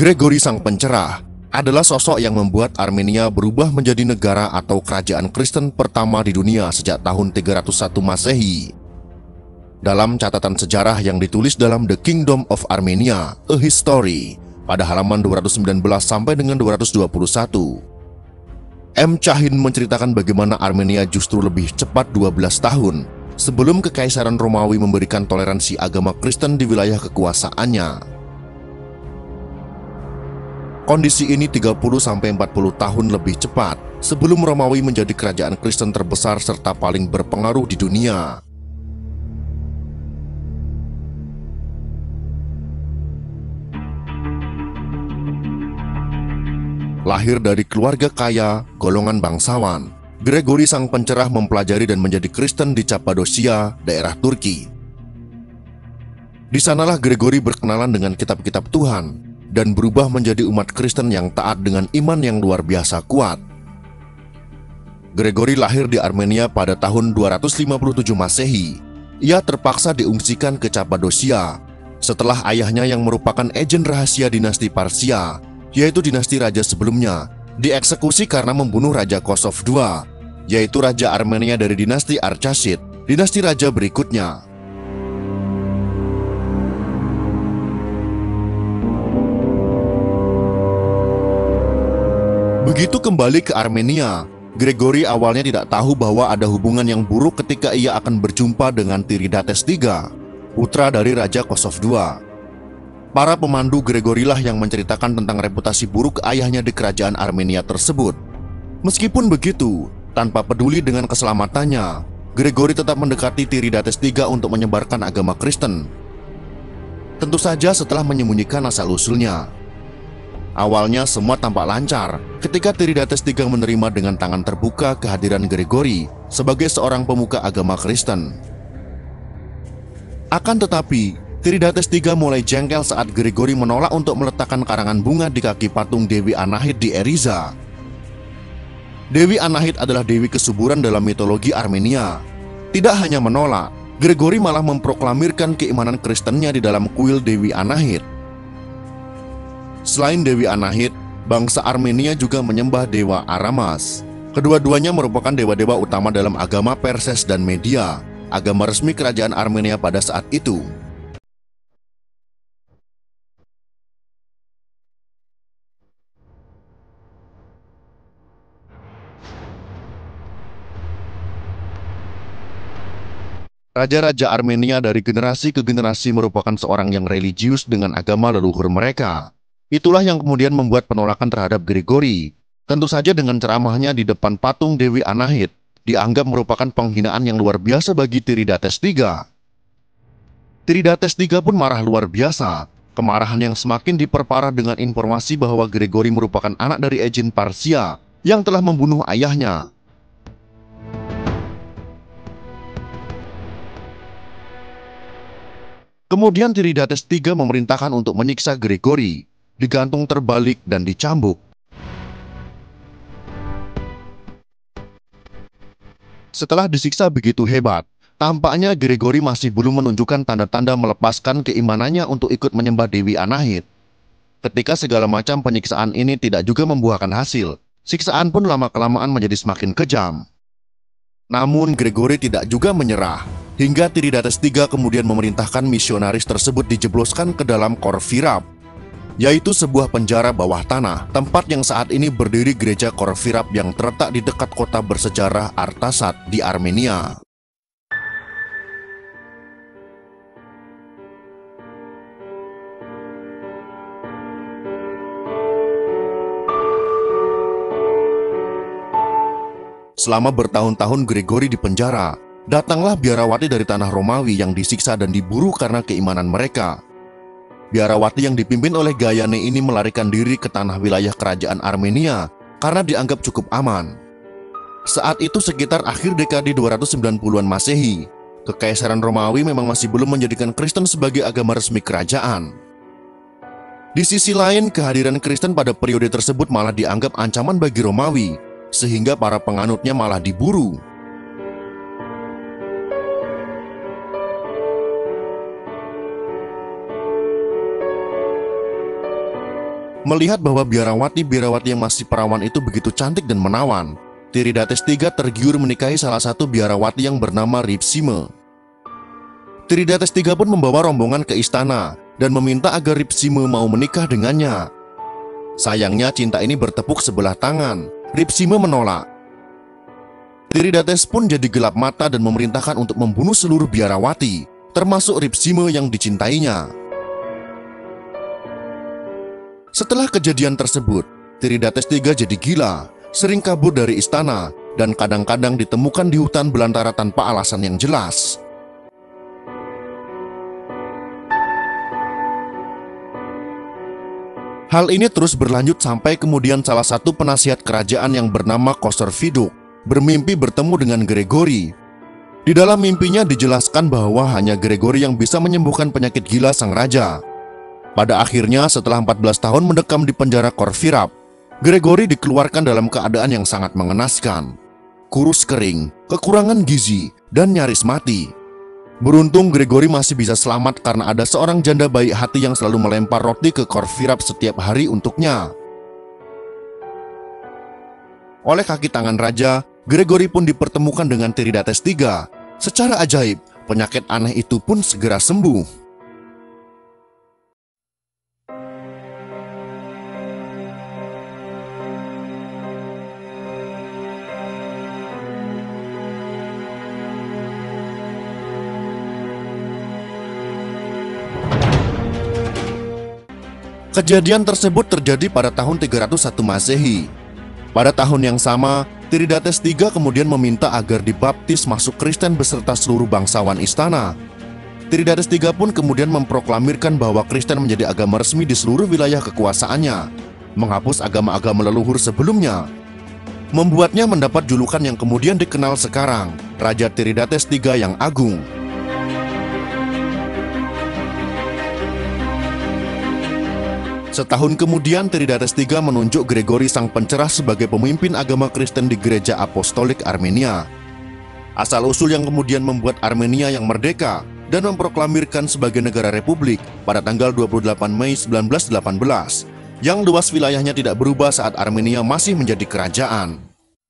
Gregory Sang Pencerah adalah sosok yang membuat Armenia berubah menjadi negara atau kerajaan Kristen pertama di dunia sejak tahun 301 Masehi. Dalam catatan sejarah yang ditulis dalam The Kingdom of Armenia, A History, pada halaman 219 sampai dengan 221, M. Cahin menceritakan bagaimana Armenia justru lebih cepat 12 tahun sebelum Kekaisaran Romawi memberikan toleransi agama Kristen di wilayah kekuasaannya. Kondisi ini 30-40 tahun lebih cepat sebelum Romawi menjadi kerajaan Kristen terbesar serta paling berpengaruh di dunia. Lahir dari keluarga kaya, golongan bangsawan, Gregory Sang Pencerah mempelajari dan menjadi Kristen di Cappadocia, daerah Turki. Di sanalah Gregory berkenalan dengan kitab-kitab Tuhan dan berubah menjadi umat Kristen yang taat dengan iman yang luar biasa kuat. Gregory lahir di Armenia pada tahun 257 Masehi. Ia terpaksa diungsikan ke Cappadocia setelah ayahnya yang merupakan agen rahasia dinasti Parsia, yaitu dinasti raja sebelumnya, dieksekusi karena membunuh Raja Kosov II, yaitu Raja Armenia dari dinasti Archassid, dinasti raja berikutnya. Begitu kembali ke Armenia, Gregory awalnya tidak tahu bahwa ada hubungan yang buruk ketika ia akan berjumpa dengan Tiridates III, putra dari Raja Kosov II. Para pemandu Gregory lah yang menceritakan tentang reputasi buruk ayahnya di kerajaan Armenia tersebut. Meskipun begitu, tanpa peduli dengan keselamatannya, Gregory tetap mendekati Tiridates III untuk menyebarkan agama Kristen. Tentu saja setelah menyembunyikan asal-usulnya. Awalnya semua tampak lancar ketika Tiridates III menerima dengan tangan terbuka kehadiran Gregory sebagai seorang pemuka agama Kristen. Akan tetapi, Tiridates III mulai jengkel saat Gregory menolak untuk meletakkan karangan bunga di kaki patung Dewi Anahit di Eriza. Dewi Anahit adalah dewi kesuburan dalam mitologi Armenia. Tidak hanya menolak, Gregory malah memproklamirkan keimanan Kristennya di dalam kuil Dewi Anahit. Selain Dewi Anahit, bangsa Armenia juga menyembah dewa Aramas. Kedua-duanya merupakan dewa-dewa utama dalam agama Perses dan Media, agama resmi kerajaan Armenia pada saat itu. Raja-raja Armenia dari generasi ke generasi merupakan seorang yang religius dengan agama leluhur mereka. Itulah yang kemudian membuat penolakan terhadap Gregory. Tentu saja dengan ceramahnya di depan patung Dewi Anahit, dianggap merupakan penghinaan yang luar biasa bagi Tiridates III. Tiridates III pun marah luar biasa. Kemarahan yang semakin diperparah dengan informasi bahwa Gregory merupakan anak dari agen Parsia yang telah membunuh ayahnya. Kemudian Tiridates III memerintahkan untuk menyiksa Gregory, digantung terbalik dan dicambuk. Setelah disiksa begitu hebat, tampaknya Gregory masih belum menunjukkan tanda-tanda melepaskan keimanannya untuk ikut menyembah Dewi Anahit. Ketika segala macam penyiksaan ini tidak juga membuahkan hasil, siksaan pun lama-kelamaan menjadi semakin kejam. Namun Gregory tidak juga menyerah, hingga Tiridates III kemudian memerintahkan misionaris tersebut dijebloskan ke dalam Corfirab, yaitu sebuah penjara bawah tanah, tempat yang saat ini berdiri gereja Corfirab yang terletak di dekat kota bersejarah Artasat di Armenia. Selama bertahun-tahun Gregory di penjara, datanglah biarawati dari tanah Romawi yang disiksa dan diburu karena keimanan mereka. Biarawati yang dipimpin oleh Gayane ini melarikan diri ke tanah wilayah kerajaan Armenia karena dianggap cukup aman. Saat itu sekitar akhir dekade 290-an Masehi, Kekaisaran Romawi memang masih belum menjadikan Kristen sebagai agama resmi kerajaan. Di sisi lain, kehadiran Kristen pada periode tersebut malah dianggap ancaman bagi Romawi, sehingga para penganutnya malah diburu. Melihat bahwa biarawati-biarawati yang masih perawan itu begitu cantik dan menawan, Tiridates III tergiur menikahi salah satu biarawati yang bernama Ripsime. Tiridates III pun membawa rombongan ke istana dan meminta agar Ripsime mau menikah dengannya. Sayangnya cinta ini bertepuk sebelah tangan. Ripsime menolak. Tiridates pun jadi gelap mata dan memerintahkan untuk membunuh seluruh biarawati, termasuk Ripsime yang dicintainya. Setelah kejadian tersebut, Tiridates III jadi gila, sering kabur dari istana, dan kadang-kadang ditemukan di hutan belantara tanpa alasan yang jelas. Hal ini terus berlanjut sampai kemudian salah satu penasihat kerajaan yang bernama Kosor Viduk bermimpi bertemu dengan Gregory. Di dalam mimpinya dijelaskan bahwa hanya Gregory yang bisa menyembuhkan penyakit gila sang raja. Pada akhirnya, setelah 14 tahun mendekam di penjara Corvyrape, Gregory dikeluarkan dalam keadaan yang sangat mengenaskan. Kurus kering, kekurangan gizi, dan nyaris mati. Beruntung Gregory masih bisa selamat karena ada seorang janda baik hati yang selalu melempar roti ke Corvyrape setiap hari untuknya. Oleh kaki tangan raja, Gregory pun dipertemukan dengan Tiridates III. Secara ajaib, penyakit aneh itu pun segera sembuh. Kejadian tersebut terjadi pada tahun 301 Masehi. Pada tahun yang sama, Tiridates III kemudian meminta agar dibaptis masuk Kristen beserta seluruh bangsawan istana. Tiridates III pun kemudian memproklamirkan bahwa Kristen menjadi agama resmi di seluruh wilayah kekuasaannya, menghapus agama-agama leluhur sebelumnya. Membuatnya mendapat julukan yang kemudian dikenal sekarang, Raja Tiridates III yang Agung. Setahun kemudian, Tiridates III menunjuk Gregory sang pencerah sebagai pemimpin agama Kristen di Gereja Apostolik Armenia. Asal-usul yang kemudian membuat Armenia yang merdeka dan memproklamirkan sebagai negara republik pada tanggal 28 Mei 1918, yang luas wilayahnya tidak berubah saat Armenia masih menjadi kerajaan.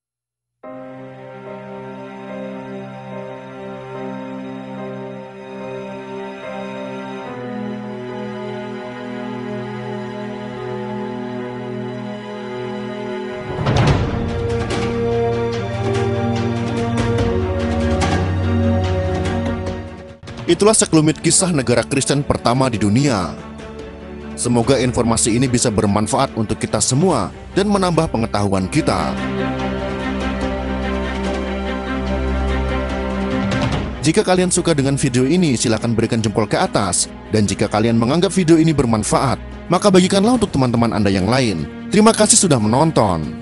Itulah sekelumit kisah negara Kristen pertama di dunia. Semoga informasi ini bisa bermanfaat untuk kita semua dan menambah pengetahuan kita. Jika kalian suka dengan video ini, silakan berikan jempol ke atas. Dan jika kalian menganggap video ini bermanfaat, maka bagikanlah untuk teman-teman Anda yang lain. Terima kasih sudah menonton.